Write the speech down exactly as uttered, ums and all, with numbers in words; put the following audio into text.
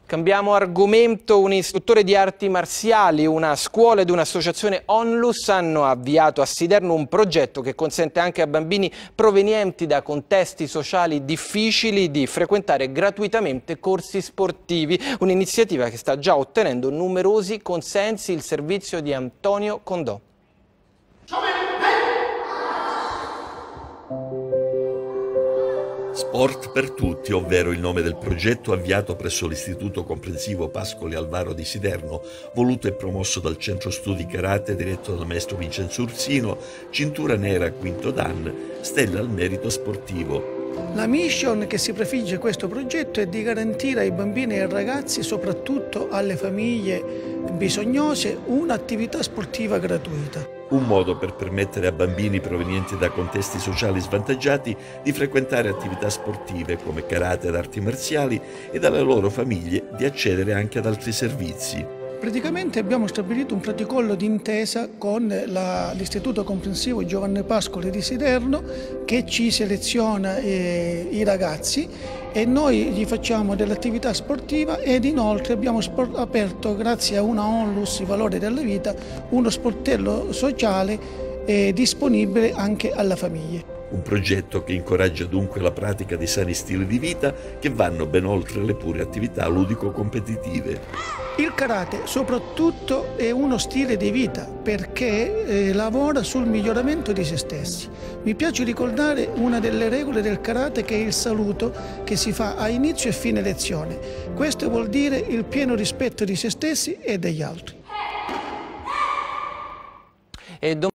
Cambiamo argomento. Un istruttore di arti marziali, una scuola ed un'associazione Onlus hanno avviato a Siderno un progetto che consente anche a bambini provenienti da contesti sociali difficili di frequentare gratuitamente corsi sportivi. Un'iniziativa che sta già ottenendo numerosi consensi. Il servizio di Antonio Condò. Sport per tutti, ovvero il nome del progetto avviato presso l'Istituto Comprensivo Pascoli Alvaro di Siderno, voluto e promosso dal Centro Studi Karate diretto dal maestro Vincenzo Ursino, cintura nera quinto dan, stella al merito sportivo. La mission che si prefigge questo progetto è di garantire ai bambini e ai ragazzi, soprattutto alle famiglie bisognose, un'attività sportiva gratuita. Un modo per permettere a bambini provenienti da contesti sociali svantaggiati di frequentare attività sportive come karate ed arti marziali e alle loro famiglie di accedere anche ad altri servizi. Praticamente abbiamo stabilito un protocollo d'intesa con l'Istituto Comprensivo Giovanni Pascoli di Siderno, che ci seleziona eh, i ragazzi e noi gli facciamo dell'attività sportiva, ed inoltre abbiamo aperto, grazie a una Onlus, i valori della vita, uno sportello sociale eh, disponibile anche alla famiglia. Un progetto che incoraggia dunque la pratica di sani stili di vita che vanno ben oltre le pure attività ludico-competitive. Il karate soprattutto è uno stile di vita perché eh, lavora sul miglioramento di se stessi. Mi piace ricordare una delle regole del karate, che è il saluto che si fa a inizio e fine lezione. Questo vuol dire il pieno rispetto di se stessi e degli altri. E